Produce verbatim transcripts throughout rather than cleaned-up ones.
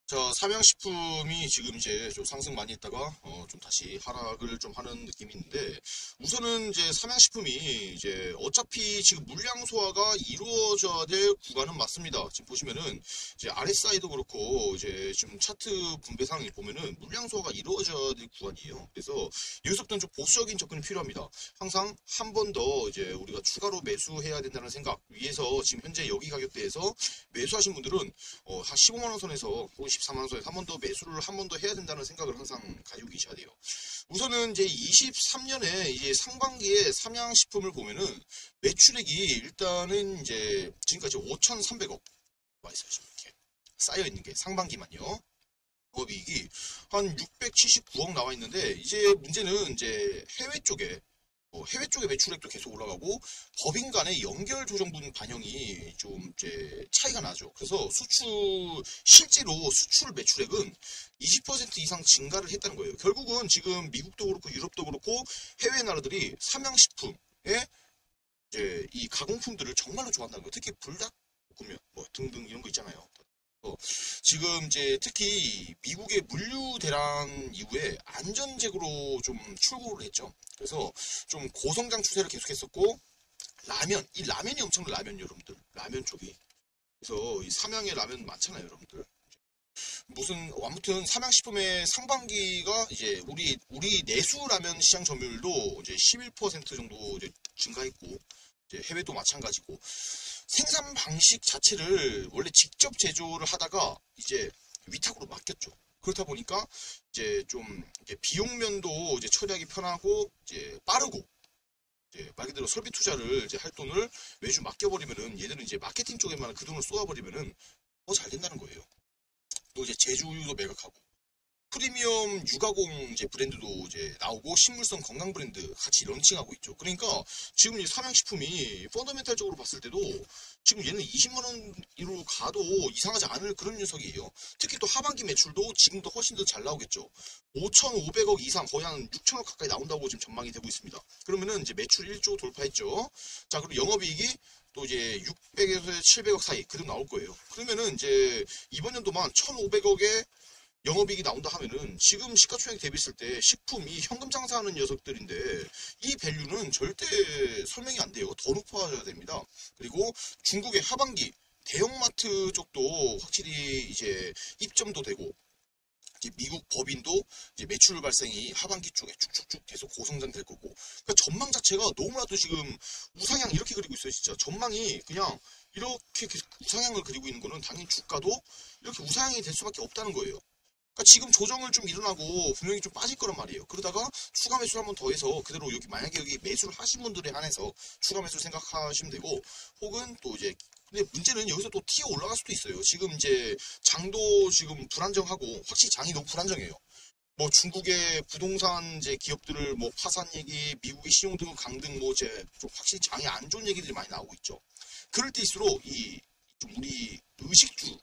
자, 삼양식품이 지금 이제 좀 상승 많이 했다가 어, 좀 다시 하락을 좀 하는 느낌이 있는데, 우선은 이제 삼양식품이 이제 어차피 지금 물량 소화가 이루어져야 될 구간은 맞습니다. 지금 보시면은 이제 알에스아이도 그렇고 이제 지금 차트 분배상을 보면은 물량 소화가 이루어져야 될 구간이에요. 그래서 여기서부터는 좀 보수적인 접근이 필요합니다. 항상 한 번 더 이제 우리가 추가로 매수해야 된다는 생각 위에서 지금 현재 여기 가격대에서 매수하신 분들은 어, 한 십오만 원 선에서 혹은 십사만 원 선에서 한 번 더 매수를 한 번 더 해야 된다는 생각을 항상 가지고 계셔야 돼요. 우선은 이제 이십삼 년에 이제 상반기에 삼양식품을 보면은 매출액이 일단은 이제 지금까지 오천삼백억 와 있어요. 지금 이렇게 쌓여 있는 게 상반기만요. 영업이익이 한 육백칠십구억 나와 있는데, 이제 문제는 이제 해외 쪽에 어, 해외 쪽의 매출액도 계속 올라가고 법인 간의 연결 조정 분 반영이 좀 이제 차이가 나죠. 그래서 수출 실제로 수출 매출액은 이십 퍼센트 이상 증가를 했다는 거예요. 결국은 지금 미국도 그렇고 유럽도 그렇고 해외 나라들이 삼양식품의 이제 이 가공품들을 정말로 좋아한다는 거예요. 특히 불닭볶음면 뭐 등등 이런 거 있잖아요. 어, 지금 이제 특히 미국의 물류 대란 이후에 안전제고로 좀 출고를 했죠. 그래서 좀 고성장 추세를 계속했었고, 라면, 이 라면이 엄청난 라면 여러분들, 라면 쪽이. 그래서 이 삼양의 라면 많잖아요, 여러분들. 무슨 아무튼 삼양식품의 상반기가 이제 우리 우리 내수 라면 시장 점유율도 이제 십일 퍼센트 정도 이제 증가했고, 이제 해외도 마찬가지고, 생산 방식 자체를 원래 직접 제조를 하다가 이제 위탁으로 맡겼죠. 그렇다 보니까 이제 좀 이제 비용면도 이제 처리하기 편하고 이제 빠르고, 이제 말 그대로 설비 투자를 이제 할 돈을 외주 맡겨버리면은 얘들은 이제 마케팅 쪽에만 그 돈을 쏟아버리면은 더 잘 된다는 거예요. 또 이제 제조유도 매각하고 프리미엄 유가공 이제 브랜드도 이제 나오고 식물성 건강 브랜드 같이 런칭하고 있죠. 그러니까 지금 이 삼양식품이 펀더멘탈적으로 봤을 때도 지금 얘는 이십만 원으로 가도 이상하지 않을 그런 녀석이에요. 특히 또 하반기 매출도 지금도 훨씬 더 잘 나오겠죠. 오천오백억 이상 거의 한 육천억 가까이 나온다고 지금 전망이 되고 있습니다. 그러면은 이제 매출 일 조 돌파했죠. 자, 그리고 영업이익이 또 이제 육백에서 칠백억 사이 그 정도 나올 거예요. 그러면은 이제 이번 연도만 천오백억에 영업이익이 나온다 하면은 지금 시가총액 대비했을 때 식품이 현금 장사하는 녀석들인데 이 밸류는 절대 설명이 안 돼요. 더 높아져야 됩니다. 그리고 중국의 하반기 대형마트 쪽도 확실히 이제 입점도 되고, 이제 미국 법인도 이제 매출 발생이 하반기 쪽에 쭉쭉쭉 계속 고성장 될 거고, 그러니까 전망 자체가 너무나도 지금 우상향 이렇게 그리고 있어요. 진짜 전망이 그냥 이렇게 계속 우상향을 그리고 있는 거는 당연히 주가도 이렇게 우상향이 될 수밖에 없다는 거예요. 그러니까 지금 조정을 좀 일어나고 분명히 좀 빠질 거란 말이에요. 그러다가 추가 매수를 한번 더 해서 그대로 여기 만약에 여기 매수를 하신 분들에 한해서 추가 매수 생각하시면 되고, 혹은 또 이제 근데 문제는 여기서 또 튀어 올라갈 수도 있어요. 지금 이제 장도 지금 불안정하고 확실히 장이 너무 불안정해요. 뭐 중국의 부동산 이제 기업들을 뭐 파산 얘기, 미국의 신용등급 강등 뭐 이제 좀 확실히 장이 안 좋은 얘기들이 많이 나오고 있죠. 그럴 때일수록 이 좀 우리 의식주의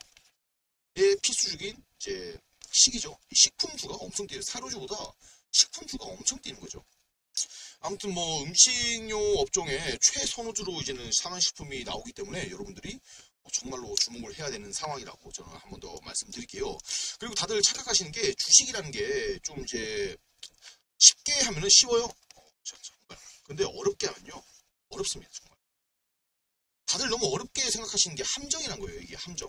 필수적인 이제 시기죠. 식품주가 엄청 뛰어요. 사료주보다 식품주가 엄청 뛰는 거죠. 아무튼 뭐 음식료 업종의 최선호주로 이제는 삼양식품이 나오기 때문에 여러분들이 정말로 주목을 해야 되는 상황이라고 저는 한 번 더 말씀드릴게요. 그리고 다들 착각하시는 게 주식이라는 게 좀 이제 쉽게 하면은 쉬워요. 어, 정말. 근데 어렵게 하면요 어렵습니다. 정말. 다들 너무 어렵게 생각하시는 게 함정이란 거예요. 이게 함정.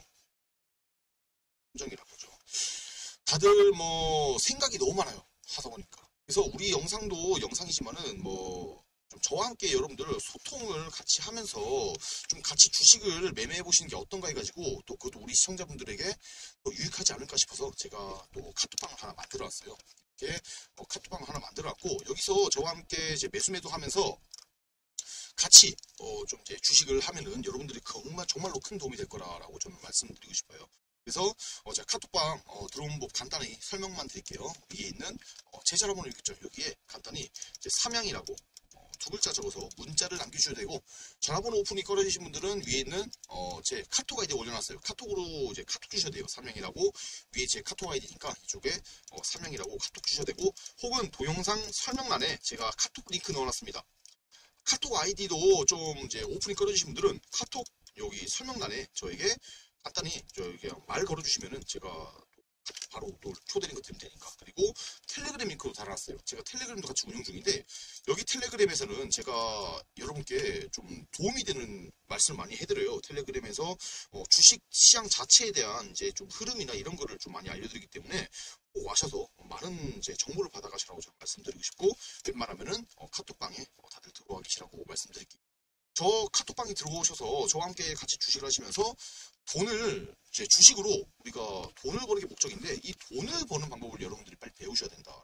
함정이라고 하죠. 다들 뭐 생각이 너무 많아요. 하다 보니까. 그래서 우리 영상도 영상이지만은 뭐 좀 저와 함께 여러분들 소통을 같이 하면서 좀 같이 주식을 매매해 보시는 게 어떤가 해가지고, 또 그것도 우리 시청자분들에게 또 유익하지 않을까 싶어서 제가 또 카톡방을 하나 만들어 왔어요. 이렇게 어, 카톡방을 하나 만들어 왔고, 여기서 저와 함께 이제 매수매도 하면서 같이 어, 좀 이제 주식을 하면은 여러분들이 정말 정말로 큰 도움이 될 거라고 저는 말씀드리고 싶어요. 그래서 어, 제가 카톡방 어, 들어오는 법 간단히 설명만 드릴게요. 위에 있는 어, 제 전화번호 있겠죠. 여기에 간단히 이제 삼양이라고 어, 두 글자 적어서 문자를 남겨주셔야 되고, 전화번호 오픈이 꺼려지신 분들은 위에 있는 어, 제 카톡 아이디 올려놨어요. 카톡으로 이제 카톡 주셔야 돼요. 삼양이라고 위에 제 카톡 아이디니까 이쪽에 어, 삼양이라고 카톡 주셔야 되고, 혹은 동영상 설명란에 제가 카톡 링크 넣어놨습니다. 카톡 아이디도 좀 이제 오픈이 꺼려지신 분들은 카톡 여기 설명란에 저에게 간단히 저기 말 걸어주시면은 제가 바로 또 초대링크 드리면 되니까. 그리고 텔레그램 링크도 달아놨어요. 제가 텔레그램도 같이 운영 중인데 여기 텔레그램에서는 제가 여러분께 좀 도움이 되는 말씀을 많이 해드려요. 텔레그램에서 어, 주식 시장 자체에 대한 이제 좀 흐름이나 이런 거를 좀 많이 알려드리기 때문에 꼭 와셔서 많은 이제 정보를 받아가시라고 제가 말씀드리고 싶고, 웬만하면은 어, 카톡방에 어, 다들 들어와 계시라고 말씀드릴게요. 저 카톡방에 들어오셔서 저와 함께 같이 주식을 하시면서 돈을 이제 주식으로 우리가 돈을 버는 게 목적인데 이 돈을 버는 방법을 여러분들이 빨리 배우셔야 된다.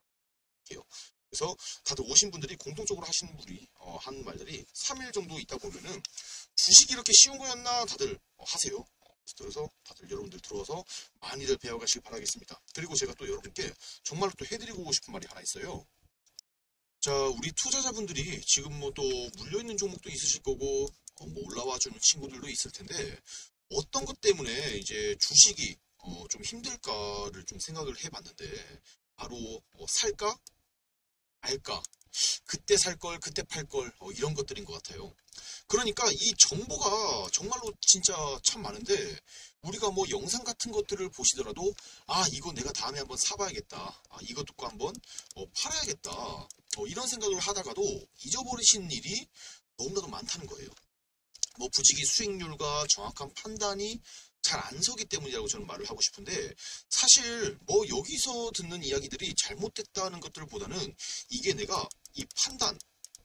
그래서 다들 오신 분들이 공통적으로 하시는 분이 어, 한 말들이 삼 일 정도 있다 보면은 주식이 이렇게 쉬운 거였나 다들 어, 하세요. 그래서 다들 여러분들 들어와서 많이들 배워가시기 바라겠습니다. 그리고 제가 또 여러분께 정말로 또 해드리고 싶은 말이 하나 있어요. 자, 우리 투자자분들이 지금 뭐 또 물려있는 종목도 있으실 거고 어, 뭐 올라와 주는 친구들도 있을 텐데 어떤 것 때문에 이제 주식이 어, 좀 힘들까를 좀 생각을 해봤는데 바로 뭐 살까? 알까? 그때 살 걸, 그때 팔 걸, 어, 이런 것들인 것 같아요. 그러니까 이 정보가 정말로 진짜 참 많은데 우리가 뭐 영상 같은 것들을 보시더라도 아 이거 내가 다음에 한번 사봐야겠다, 아 이거 듣고 한번 어, 팔아야겠다, 어, 이런 생각을 하다가도 잊어버리신 일이 너무나도 많다는 거예요. 뭐 부지기 수익률과 정확한 판단이 잘 안 서기 때문이라고 저는 말을 하고 싶은데, 사실 뭐 여기서 듣는 이야기들이 잘못됐다는 것들보다는 이게 내가 이 판단,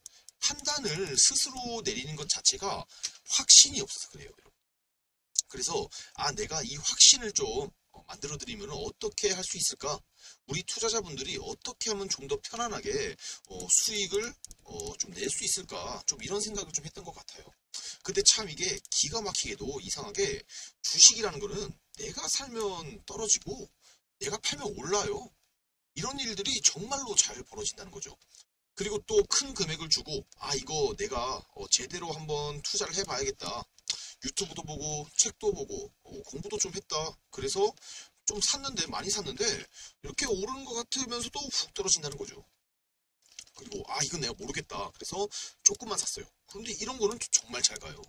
판단을 스스로 내리는 것 자체가 확신이 없어서 그래요. 그래서 아 내가 이 확신을 좀 만들어 드리면 어떻게 할 수 있을까? 우리 투자자분들이 어떻게 하면 좀 더 편안하게 어, 수익을 어, 좀 낼 수 있을까? 좀 이런 생각을 좀 했던 것 같아요. 근데 참 이게 기가 막히게도 이상하게 주식이라는 거는 내가 살면 떨어지고 내가 팔면 올라요. 이런 일들이 정말로 잘 벌어진다는 거죠. 그리고 또 큰 금액을 주고 아 이거 내가 어, 제대로 한번 투자를 해봐야겠다. 유튜브도 보고 책도 보고 어, 공부도 좀 했다. 그래서 좀 샀는데 많이 샀는데 이렇게 오르는 것 같으면서도 훅 떨어진다는 거죠. 그리고 아 이건 내가 모르겠다. 그래서 조금만 샀어요. 그런데 이런 거는 정말 잘 가요.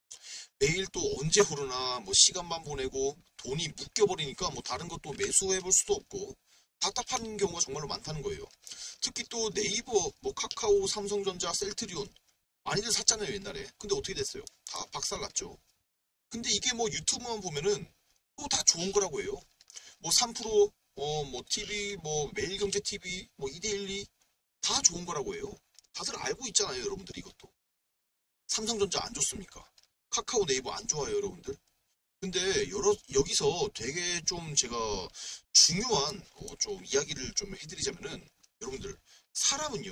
매일 또 언제 오르나 뭐 시간만 보내고 돈이 묶여버리니까 뭐 다른 것도 매수해볼 수도 없고 답답한 경우가 정말로 많다는 거예요. 특히 또 네이버, 뭐 카카오, 삼성전자, 셀트리온 많이들 샀잖아요 옛날에. 근데 어떻게 됐어요? 다 박살났죠. 근데 이게 뭐 유튜브만 보면은 또 다 좋은 거라고 해요. 뭐 삼 프로, 어, 뭐 티비, 뭐 매일경제티비, 뭐 이데일리 다 좋은 거라고 해요. 다들 알고 있잖아요 여러분들. 이것도 삼성전자 안 좋습니까? 카카오, 네이버 안 좋아요 여러분들. 근데 여러, 여기서 되게 좀 제가 중요한 어, 좀 이야기를 좀 해드리자면은 여러분들 사람은요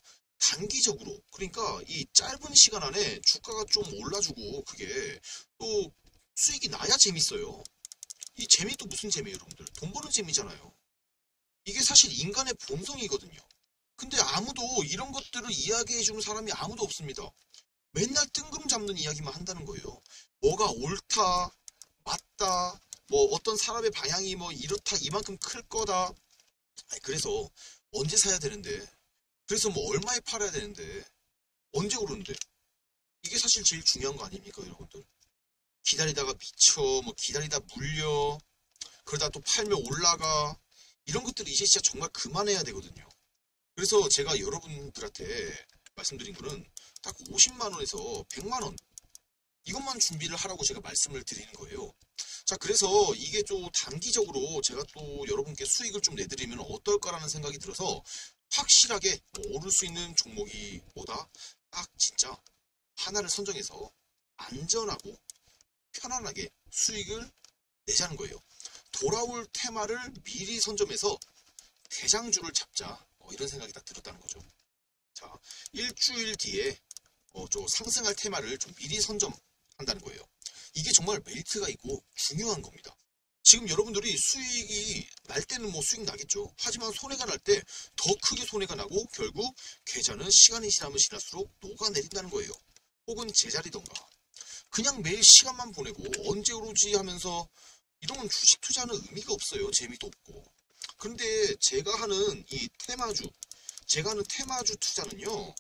단기적으로, 그러니까 이 짧은 시간 안에 주가가 좀 올라주고 그게 또 수익이 나야 재밌어요. 이 재미도 무슨 재미예요 여러분들? 돈 버는 재미잖아요. 이게 사실 인간의 본성이거든요. 근데 아무도 이런 것들을 이야기해주는 사람이 아무도 없습니다. 맨날 뜬구름 잡는 이야기만 한다는 거예요. 뭐가 옳다, 맞다, 뭐 어떤 사람의 방향이 뭐 이렇다, 이만큼 클 거다. 아니, 그래서 언제 사야 되는데, 그래서 뭐 얼마에 팔아야 되는데, 언제 오르는데, 이게 사실 제일 중요한 거 아닙니까 여러분들? 기다리다가 미쳐, 뭐 기다리다 물려, 그러다 또 팔면 올라가, 이런 것들이 이제 진짜 정말 그만해야 되거든요. 그래서 제가 여러분들한테 말씀드린 거는 딱 오십만 원에서 백만 원 이것만 준비를 하라고 제가 말씀을 드리는 거예요. 자, 그래서 이게 좀 단기적으로 제가 또 여러분께 수익을 좀 내드리면 어떨까라는 생각이 들어서 확실하게 뭐 오를 수 있는 종목이 뭐다? 딱 진짜 하나를 선정해서 안전하고 편안하게 수익을 내자는 거예요. 돌아올 테마를 미리 선점해서 대장주를 잡자, 어, 이런 생각이 딱 들었다는 거죠. 자, 일주일 뒤에 어, 좀 상승할 테마를 좀 미리 선점한다는 거예요. 이게 정말 메리트가 있고 중요한 겁니다. 지금 여러분들이 수익이 날 때는 뭐 수익 나겠죠. 하지만 손해가 날 때 더 크게 손해가 나고 결국 계좌는 시간이 지나면 지날수록 녹아내린다는 거예요. 혹은 제자리던가. 그냥 매일 시간만 보내고 언제 오르지 하면서 이런 주식 투자는 의미가 없어요. 재미도 없고. 그런데 제가 하는 이 테마주, 제가 하는 테마주 투자는요,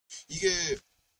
이게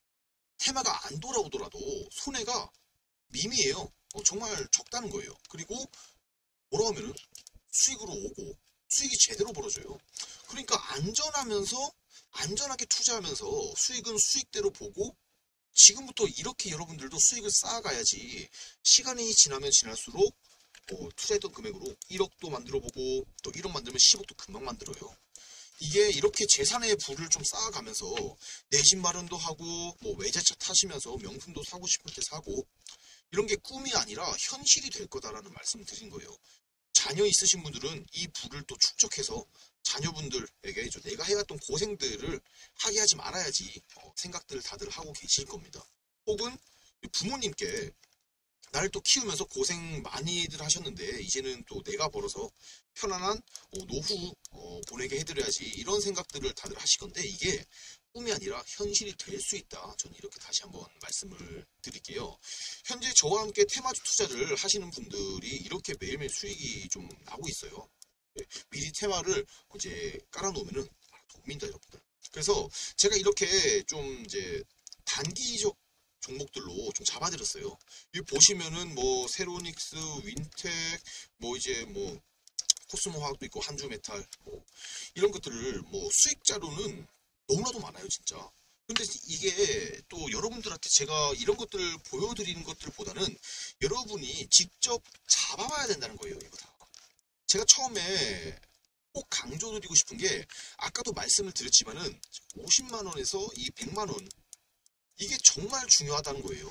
테마가 안 돌아오더라도 손해가 미미해요. 어, 정말 적다는 거예요. 그리고 돌아오면은 수익으로 오고 수익이 제대로 벌어져요. 그러니까 안전하면서 안전하게 투자하면서 수익은 수익대로 보고 지금부터 이렇게 여러분들도 수익을 쌓아가야지 시간이 지나면 지날수록 어, 투자했던 금액으로 일억도 만들어보고 또 일억 만들면 십억도 금방 만들어요. 이게 이렇게 재산의 부를 좀 쌓아가면서 내 집 마련도 하고 뭐 외제차 타시면서 명품도 사고 싶을 때 사고 이런 게 꿈이 아니라 현실이 될 거다라는 말씀을 드린 거예요. 자녀 있으신 분들은 이 부를 또 축적해서 자녀분들에게 내가 해왔던 고생들을 하게 하지 말아야지 어, 생각들을 다들 하고 계실 겁니다. 혹은 부모님께 나를 또 키우면서 고생 많이들 하셨는데 이제는 또 내가 벌어서 편안한 어, 노후 어, 보내게 해드려야지 이런 생각들을 다들 하실 건데 이게 꿈이 아니라 현실이 될 수 있다. 저는 이렇게 다시 한번 말씀을 드릴게요. 현재 저와 함께 테마주 투자를 하시는 분들이 이렇게 매일매일 수익이 좀 나고 있어요. 네, 미리 테마를 이제 깔아놓으면은 도움입니다, 여러분들. 그래서 제가 이렇게 좀 이제 단기적 종목들로 좀 잡아드렸어요. 여기 보시면은 뭐 세로닉스, 윈텍, 뭐 이제 뭐 코스모 화학도 있고 한주메탈 뭐 이런 것들을 뭐 수익자료는 너무나도 많아요, 진짜. 근데 이게 또 여러분들한테 제가 이런 것들을 보여드리는 것들보다는 여러분이 직접 잡아봐야 된다는 거예요, 이거 다. 제가 처음에 꼭 강조드리고 싶은 게 아까도 말씀을 드렸지만은 오십만 원에서 이 백만 원 이게 정말 중요하다는 거예요.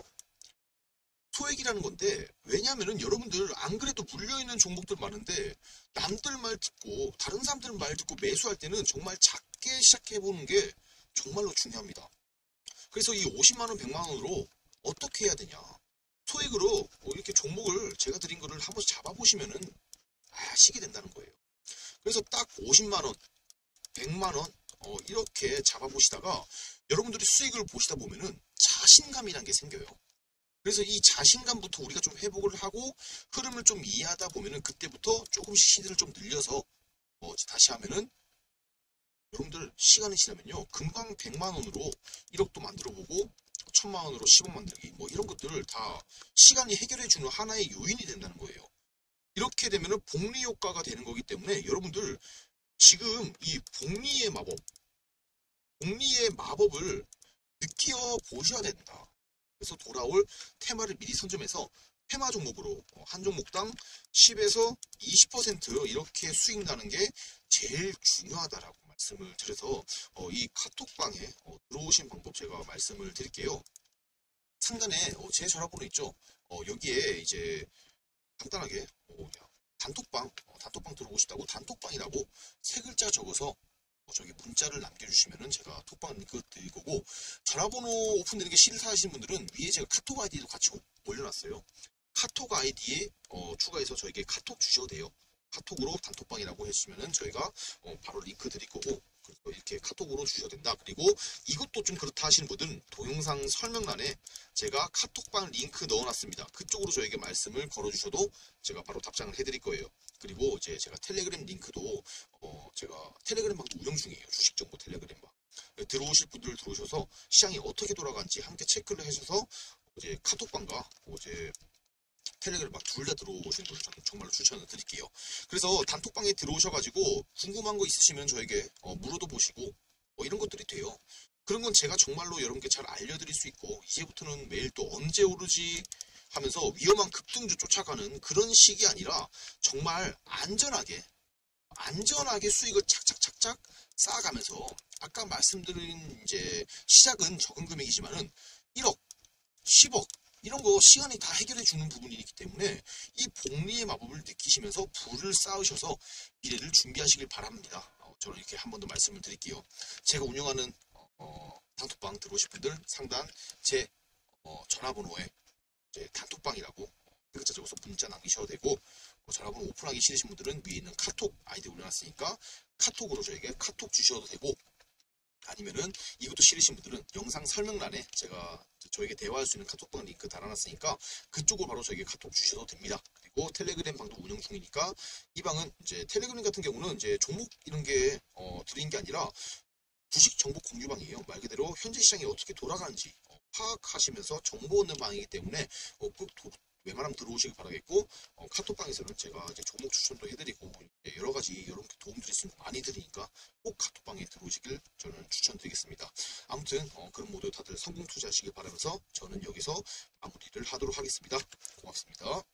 소액이라는 건데 왜냐하면은 여러분들 안 그래도 물려있는 종목들 많은데 남들 말 듣고 다른 사람들 말 듣고 매수할 때는 정말 작게 시작해보는 게 정말로 중요합니다. 그래서 이 오십만 원, 백만 원으로 어떻게 해야 되냐. 소액으로 이렇게 종목을 제가 드린 거를 한 번씩 잡아보시면은 아시게 된다는 거예요. 그래서 딱 오십만 원, 백만 원 어, 이렇게 잡아보시다가 여러분들이 수익을 보시다 보면은 자신감이란 게 생겨요. 그래서 이 자신감부터 우리가 좀 회복을 하고 흐름을 좀 이해하다 보면은 그때부터 조금씩 시드를 좀 늘려서 어, 다시 하면은 여러분들 시간이 지나면요 금방 백만 원으로 일억도 만들어보고 천만 원으로 십억 만들기 뭐 이런 것들을 다 시간이 해결해주는 하나의 요인이 된다는 거예요. 이렇게 되면은 복리 효과가 되는 거기 때문에 여러분들 지금 이 복리의 마법 복리의 마법을 느껴 보셔야 된다. 그래서 돌아올 테마를 미리 선점해서 테마 종목으로 한 종목당 십에서 이십 퍼센트 이렇게 수익 나는 게 제일 중요하다라고 말씀을 드려서 어, 이 카톡방에 어, 들어오신 방법 제가 말씀을 드릴게요. 상단에 어, 제 전화번호 있죠. 어, 여기에 이제 간단하게 어, 단톡방 어, 단톡방 들어오시다고 단톡방이라고 세 글자 적어서 어, 저기 문자를 남겨주시면은 제가 톡방 링크 드릴 거고 전화번호 오픈되는 게 싫으신 분들은 위에 제가 카톡 아이디도 같이 올려놨어요. 카톡 아이디에 어, 추가해서 저에게 카톡 주셔도 돼요. 카톡으로 단톡방이라고 해주시면은 저희가 어, 바로 링크 드릴 거고 그래서 이렇게 카톡으로 주셔도 된다. 그리고 이것도 좀 그렇다 하시는 분들은 동영상 설명란에 제가 카톡방 링크 넣어놨습니다. 그쪽으로 저에게 말씀을 걸어주셔도 제가 바로 답장을 해드릴 거예요. 그리고 이제 제가 텔레그램 링크도 어 제가 텔레그램 방도 운영 중이에요. 주식정보 텔레그램 방. 들어오실 분들 들어오셔서 시장이 어떻게 돌아가는지 함께 체크를 하셔서 이제 카톡방과 이제 텔레그램 방 둘 다 들어오시는 걸 저는 정말로 추천을 드릴게요. 그래서 단톡방에 들어오셔가지고 궁금한 거 있으시면 저에게 어 물어도 보시고 뭐 이런 것들이 돼요. 그런 건 제가 정말로 여러분께 잘 알려드릴 수 있고 이제부터는 매일 또 언제 오르지 하면서 위험한 급등주 쫓아가는 그런 식이 아니라 정말 안전하게 안전하게 수익을 착착착착 쌓아가면서 아까 말씀드린 이제 시작은 적은 금액이지만은 일억, 십억 이런 거 시간이 다 해결해 주는 부분이기 때문에 이 복리의 마법을 느끼시면서 부를 쌓으셔서 미래를 준비하시길 바랍니다. 어, 저는 이렇게 한 번 더 말씀을 드릴게요. 제가 운영하는 어, 단톡방 들어오실 분들 상단 제 어, 전화번호에 이제 단톡방이라고 글자 적어서 문자 남기셔도 되고 어, 전화번호 오픈하기 싫으신 분들은 위에 있는 카톡 아이디 올려놨으니까 카톡으로 저에게 카톡 주셔도 되고 아니면은 이것도 싫으신 분들은 영상 설명란에 제가 저에게 대화할 수 있는 카톡방 링크 달아놨으니까 그쪽으로 바로 저에게 카톡 주셔도 됩니다. 그리고 텔레그램 방도 운영 중이니까 이 방은 이제 텔레그램 같은 경우는 이제 종목 이런 게 어, 드린 게 아니라 주식 정보 공유방이에요. 말 그대로 현재 시장이 어떻게 돌아가는지 어, 파악하시면서 정보 얻는 방이기 때문에 어, 꼭 도, 웬만하면 들어오시길 바라겠고 어, 카톡방에서는 제가 이제 종목 추천도 해드리고 가지 여러분께 도움드릴 수 있는 거 많이 드리니까 꼭 카톡방에 들어오시길 저는 추천드리겠습니다. 아무튼 어, 그럼 모두 다들 성공 투자하시길 바라면서 저는 여기서 마무리를 하도록 하겠습니다. 고맙습니다.